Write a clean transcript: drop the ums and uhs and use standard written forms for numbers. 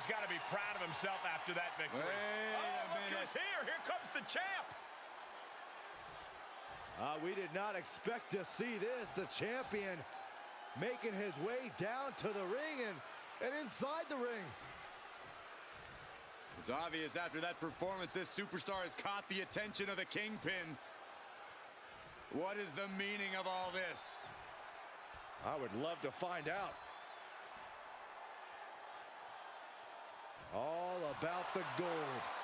King's got to be proud of himself after that victory. Look who's here. Here comes the champ. We did not expect to see this. The champion making his way down to the ring and inside the ring. It's obvious after that performance, this superstar has caught the attention of the Kingpin. What is the meaning of all this? I would love to find out. All about the gold.